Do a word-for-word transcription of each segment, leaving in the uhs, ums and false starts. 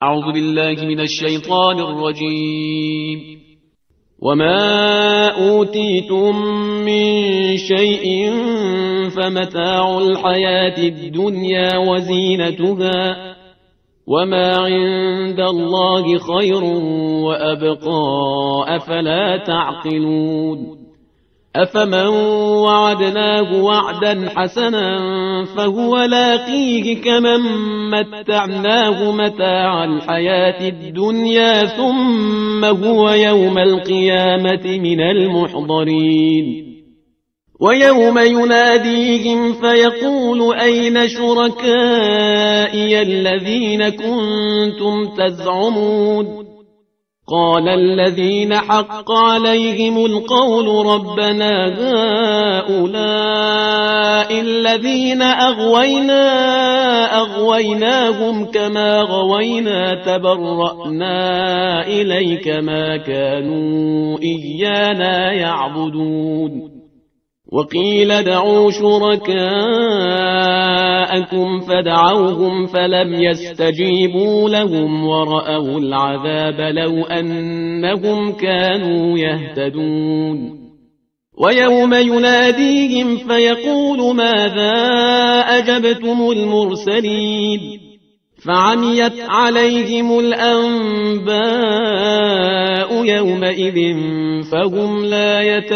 أعوذ بالله من الشيطان الرجيم. وما أوتيتم من شيء فمتاع الحياة الدنيا وزينتها وما عند الله خير وأبقى أفلا تعقلون. أفمن وعدناه وعدا حسنا فهو لاقيه كمن متعناه متاع الحياة الدنيا ثم هو يوم القيامة من المحضرين. ويوم يناديهم فيقول أين شركائي الذين كنتم تزعمون؟ قال الذين حق عليهم القول ربنا هؤلاء الذين أغوينا أغويناهم كما غوينا تبرأنا إليك ما كانوا إيانا يعبدون. وقيل ادعوا شركاءكم فدعوهم فلم يستجيبوا لهم ورأوا العذاب لو أنهم كانوا يهتدون. ويوم يناديهم فيقول ماذا أجبتم المرسلين فعميت عليهم الأنباء يومئذ فهم لا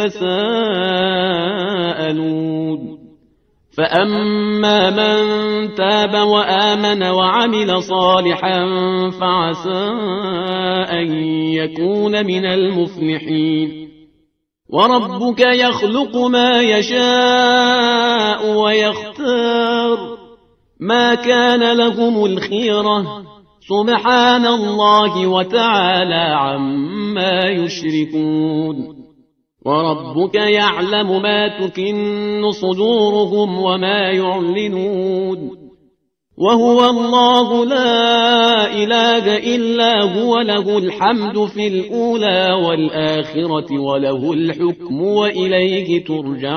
يتساءلون. فأما من تاب وآمن وعمل صالحا فعسى أن يكون من المفلحين. وربك يخلق ما يشاء ويختار ما كان لهم الخيرة سبحان الله وتعالى عما يشركون. وربك يعلم ما تكن صدورهم وما يعلنون. وهو الله لا إله إلا هو له الحمد في الأولى والآخرة وله الحكم وإليه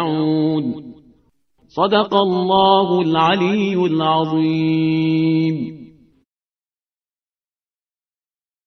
ترجعون. صدق الله العلي العظيم.